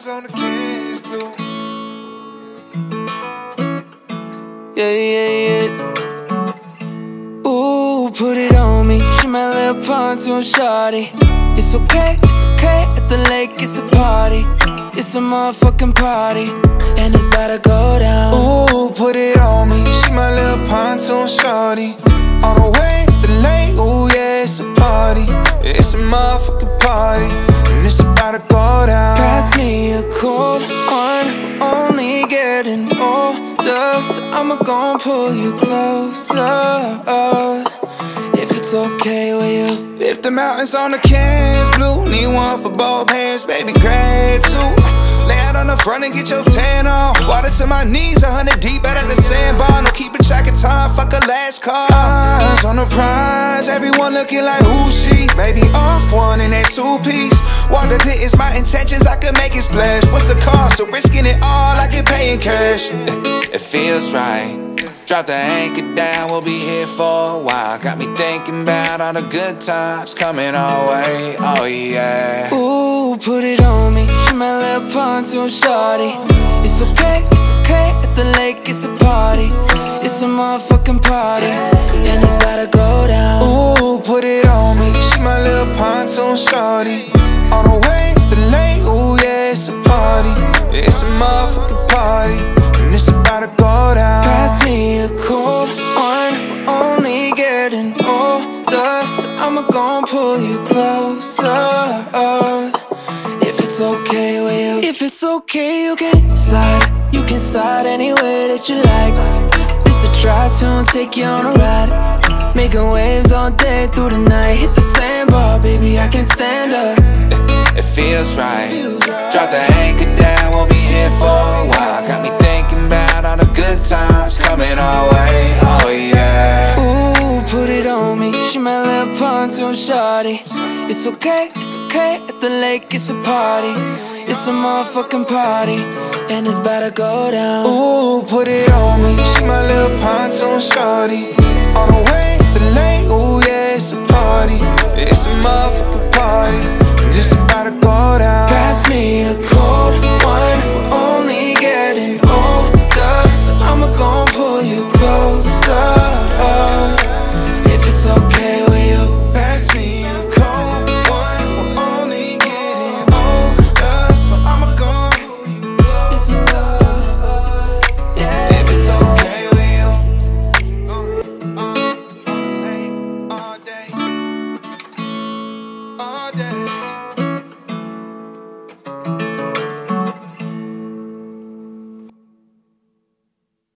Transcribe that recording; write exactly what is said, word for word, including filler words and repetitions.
mountains on the kids blue. Yeah, yeah, yeah. Ooh, put it on me. She my little pontoon shawty. It's okay, it's okay. At the lake, it's a party. It's a motherfucking party, and it's about to go down. Ooh, put it on me. She my little pontoon shawty. On the way to the lake, ooh yeah, it's a party. It's a motherfucking party, and it's about to go down. Pass me a cold one, we're only getting older, so I'ma gon' pull you closer, if it's okay with you. If the mountains on the cans blue, need one for both hands, baby, grab two. Lay out on the front and get your tan on. Water to my knees, a hundred deep out of the sandbar. No keeping track of time, fuck a last call. Eyes on the prize, everyone looking like who she? Maybe off one in that two-piece. Water clear is my intentions, I could make it splash. What's the cost of risking it all? I can pay in cash. It feels right. Drop the anchor down, we'll be here for a while. Got me thinking about all the good times coming our way, oh yeah. Ooh, put it on me, she my little pontoon shawty. It's okay, it's okay, at the lake it's a party. It's a motherfucking party, and it's about to go down. Ooh, put it on me, she my little pontoon shawty. On the way to the lake, ooh yeah, it's a party. It's a motherfucking party, and it's about to go down. Pass me a cold one, we're only getting older, so I'ma gon' pull you closer, if it's okay with you. If it's okay, you can slide, you can slide any way that you like. This a try-tune, take you on a ride, making waves all day through the night. Hit the sandbar, baby, I can stand up. It feels right. Drop the anchor down, we'll be here for a while. Got me thinking about all the good times coming our way, oh yeah. Ooh, put it on me, she my little pontoon shawty. It's okay, it's okay, at the lake it's a party. It's a motherfucking party, and it's about to go down. Ooh, put it on me, she my little pontoon shawty. On the way to the lake, ooh yeah, it's a party. It's a motherfucking party.